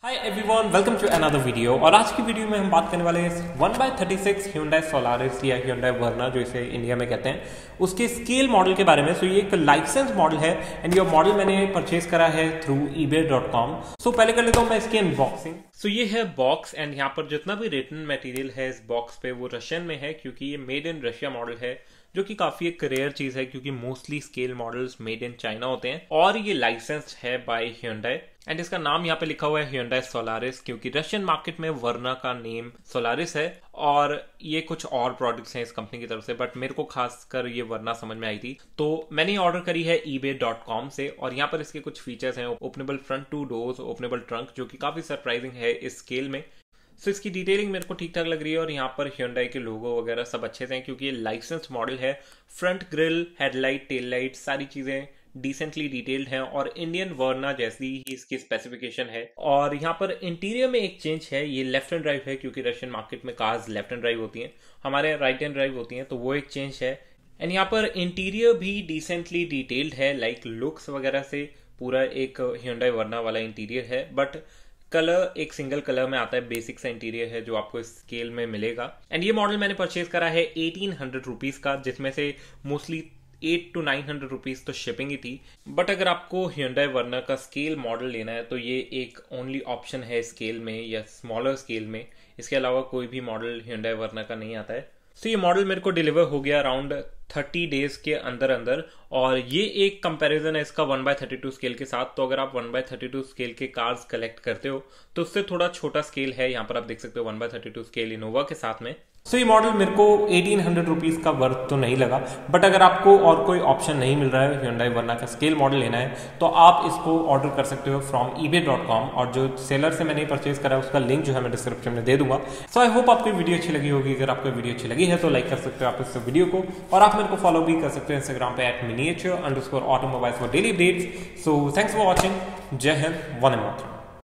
Hi everyone, welcome to another video. और आज की वीडियो में हम बात करने वाले हैं 1/36 Hyundai Solaris या Hyundai Verna जो इसे इंडिया में कहते हैं, उसके स्केल मॉडल के बारे में। सो ये एक लाइसेंस मॉडल है एंड ये मॉडल मैंने परचेज करा है थ्रू ebay.com। सो पहले कर लेता हूँ मैं इसकी अनबॉक्सिंग। सो ये है बॉक्स एंड यहाँ पर जितना भी रिटन मटेरियल है इस बॉक्स पे वो रशियन में है, क्योंकि ये मेड इन रशिया मॉडल है, जो कि काफी एक रेयर चीज है क्योंकि mostly scale models made in China होते हैं। और ये लाइसेंस्ड है बाय Hyundai एंड इसका नाम यहाँ पे लिखा हुआ है Hyundai Solaris, क्योंकि रशियन मार्केट में वर्ना का नेम Solaris है और ये कुछ और प्रोडक्ट्स हैं इस कंपनी की तरफ से, बट मेरे को खासकर ये वर्ना समझ में आई थी तो मैंने ऑर्डर करी है ebay.com से। और यहाँ पर इसके कुछ फीचर्स हैं, openable front 2 doors, openable trunk, जो कि काफी सरप्राइजिंग है इस स्केल में। सो इसकी डिटेलिंग मेरे को ठीक ठाक लग रही है और यहाँ पर Hyundai के लोगो वगैरह सब अच्छे से हैं, क्योंकि ये लाइसेंस्ड मॉडल है। Front grill, headlight, tail light, सारी चीजें डिसेंटली डिटेल्ड हैं और इंडियन वर्ना जैसी ही इसकी स्पेसिफिकेशन है। और यहाँ पर इंटीरियर में एक चेंज है, ये लेफ्ट हैंड ड्राइव है, क्योंकि रशियन मार्केट में कार्स लेफ्ट हैंड ड्राइव होती हैं, हमारे राइट हैंड ड्राइव होती हैं, तो वो एक चेंज है। एंड यहाँ पर इंटीरियर भी डिसेंटली डिटेल्ड है, लाइक लुक्स वगैरह से पूरा एक Hyundai वर्ना वाला इंटीरियर है। बट कलर एक सिंगल कलर में आता है, बेसिक सा इंटीरियर है जो आपको इस स्केल में मिलेगा। एंड ये मॉडल मैंने परचेज करा है 1800 रुपीज का, जिसमें से मोस्टली 800 to 900 रुपीज तो शिपिंग ही थी। बट अगर आपको Hyundai वर्ना का स्केल मॉडल लेना है तो ये एक ओनली ऑप्शन है स्केल में या स्मॉलर स्केल में, इसके अलावा कोई भी मॉडल Hyundai वर्ना का नहीं आता है। तो ये मॉडल मेरे को डिलीवर हो गया अराउंड 30 डेज के अंदर अंदर। और ये एक कंपैरिजन है इसका 1/32 स्केल के साथ। तो अगर आप 1/32 स्केल के कार्स कलेक्ट करते हो तो उससे थोड़ा छोटा स्केल है, यहाँ पर आप देख सकते हो 1/32 स्केल इनोवा के साथ में। सो ये मॉडल मेरे को 1800 रुपीज का वर्थ तो नहीं लगा। बट अगर आपको और कोई ऑप्शन नहीं मिल रहा है Hyundai वर्ना का स्केल मॉडल लेना है तो आप इसको ऑर्डर कर सकते हो फ्रॉम ebay.com। और जो सेलर से मैंने परचेज करा है उसका लिंक जो है मैं डिस्क्रिप्शन में दे दूंगा। सो आई होप आपको वीडियो अच्छी लगी होगी। अगर आपको वीडियो अच्छी लगी है तो लाइक कर सकते हो आप इस वीडियो को, और आप मेरे को फॉलो भी कर सकते हो इंस्टाग्राम पे @miniature_automobiles for daily updates. So thanks for watching. जय हिंद, वंदे मातरम।